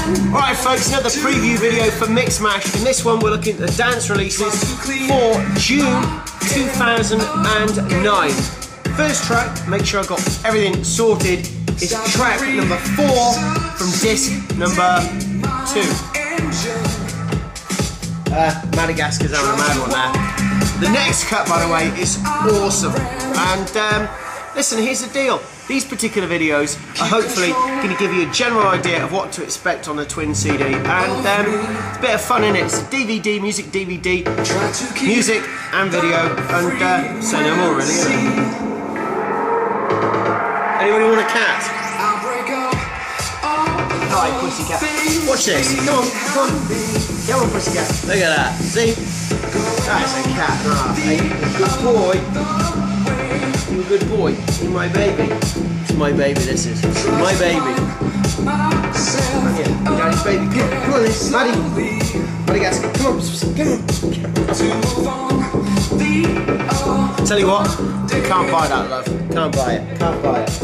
Alright folks, another preview video for Mixmash. In this one we're looking at the dance releases for June 2009. First track, make sure I've got everything sorted, is track number 4 from disc number 2. Madagascar's having a mad one there. The next cut, by the way, is awesome. And listen, here's the deal. These particular videos are hopefully going to give you a general idea of what to expect on the Twin CD. And it's a bit of fun in it. It's a DVD, music DVD, music and video. And say no more, really. Anybody want a cat? Alright, pussycat. Watch this. Come on, come on. Come on, pussycat. Look at that. See? That's a cat. Ah, good boy. You're a good boy. You're my baby. It's my baby, this is. It's my baby. Yeah, daddy's baby. Come on, this. Maddie. Madagascar. Come on. Tell you what. You can't buy that, love. Can't buy it. Can't buy it.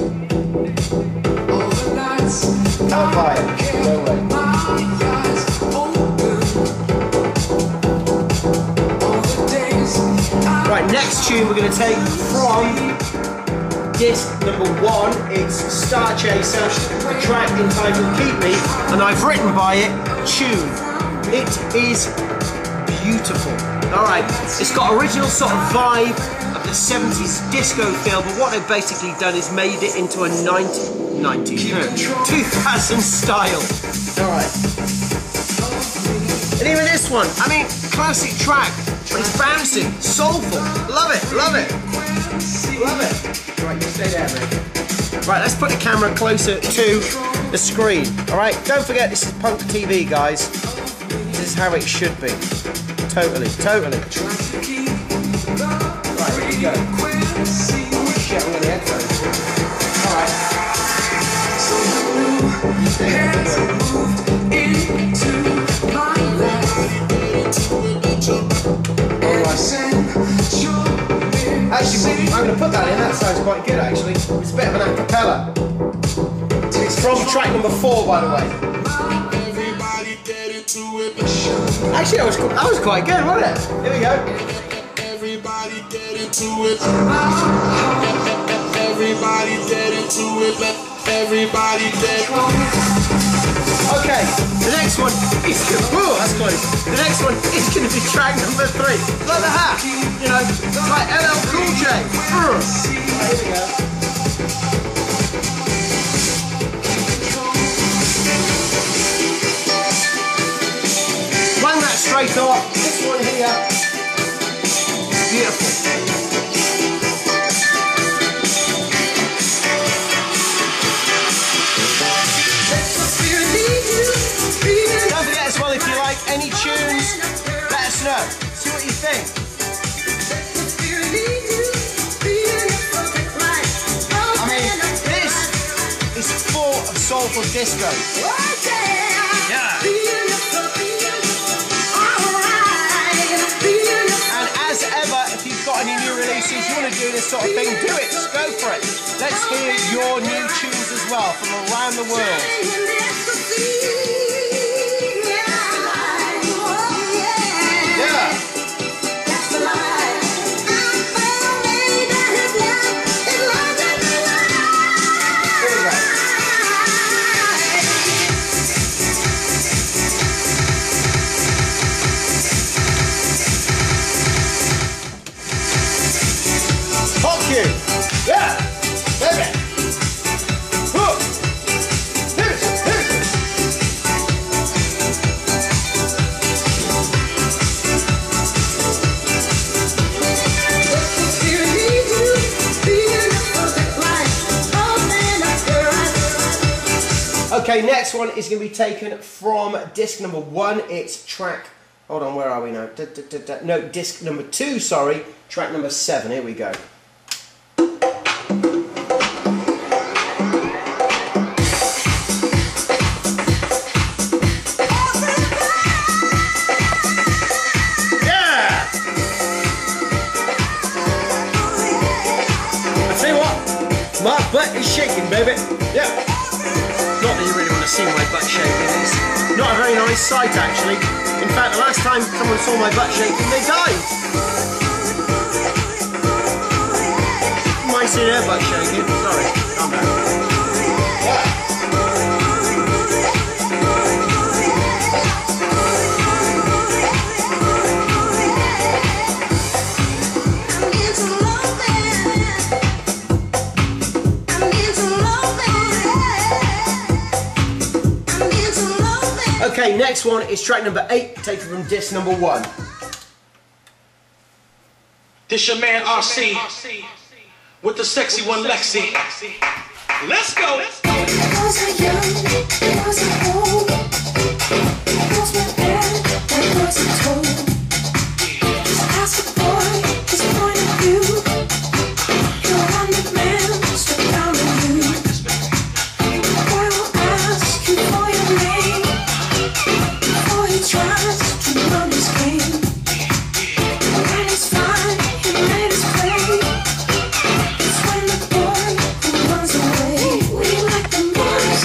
Can't buy it. No way. Right, next tune we're going to take from disc number 1. It's Star Chaser, a track entitled Keep Me, and I've written by it Tune. It is beautiful. Alright, it's got original sort of vibe of the 70s disco feel, but what they've basically done is made it into a 2000 style. Alright. And even this one, I mean, classic track, but it's bouncing, soulful. Love it, love it. Love it. Right, you stay there, mate. Right, let's put the camera closer to the screen. Alright, don't forget this is Punk TV, guys. This is how it should be. Totally, totally. Right, here we go. Shit, I'm gonna headphones. Alright. Actually, I'm going to put that in, that sounds quite good actually. It's a bit of an acapella. It's from track number 4, by the way. Actually, that was quite good, wasn't it? Here we go. Everybody get into it. Everybody get into it. Everybody get. Okay, the next one is that's close. The next one is going to be track number 3. Like the hat, you know, like LL Cool J. Right, here we go. Run that straight off. This one here, beautiful. If you like any tunes, let us know. See what you think. I mean, this is full of soulful disco. Yeah. And as ever, if you've got any new releases, you want to do this sort of thing, do it. Just go for it. Let's hear your new tunes as well from around the world. Yeah, baby. Okay, next one is going to be taken from disc number 1. It's track. Hold on, where are we now? No, disc number 2. Sorry, track number 7. Here we go. My butt is shaking, baby. Yeah. Not that you really want to see my butt shaking, is Not a very nice sight, actually. In fact, the last time someone saw my butt shaking, they died. You might see their butt shaking. Sorry, calm down. Okay, next one is track number 8, taken from disc number 1. This your man RC with the sexy one Lexi. Let's go. Was I young? Was I old? Was my bed? What was I told? Ask a boy his point of view. You're a hundred man, step down on you. Boy will ask you for your name before he tries to run his game. When he's fine, he made his play. It's when the boy who runs away. We like the boys.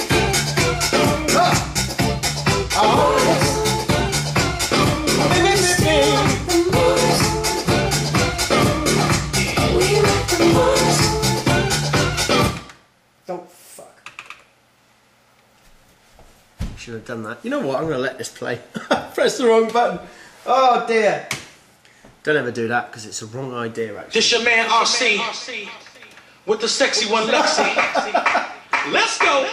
Oh, fuck. Should have done that. You know what? I'm going to let this play. Press the wrong button. Oh, dear. Don't ever do that, because it's a wrong idea, actually. This your man RC with the sexy one Lexi. Let's go.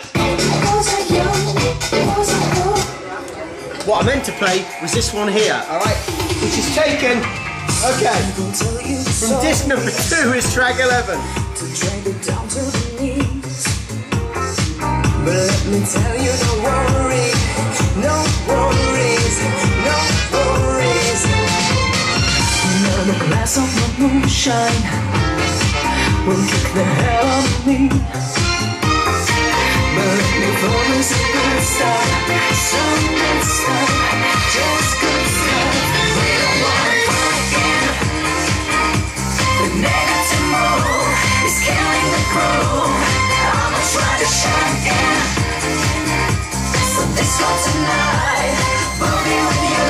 What I meant to play was this one here, alright? Which is taken, okay, from disc number 2 is track 11. But let me tell you, don't worry, no worries, no worries. Another glass of my moonshine will kick the hell out of me. But let me promise a good stuff, some good stuff, just good stuff. We don't wanna fight again. The negative mood is killing the groove. I'ma try to shine in. So this one tonight will be with you.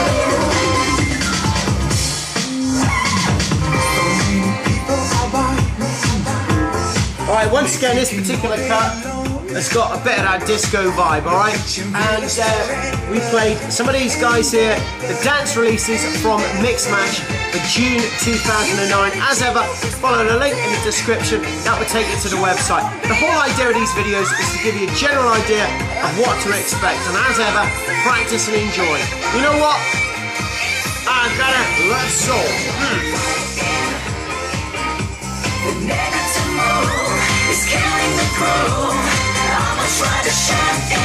Alright, once again, this particular cut has got a bit of that disco vibe, alright? And we played some of these guys here, the dance releases from Mixmatch for June 2009. As ever, follow the link in the description, that will take you to the website. The whole idea of these videos is to give you a general idea of what to expect, and as ever, practice and enjoy. You know what? I'm gonna let soul. The negative mood is killing the groove. I'ma try to shine in.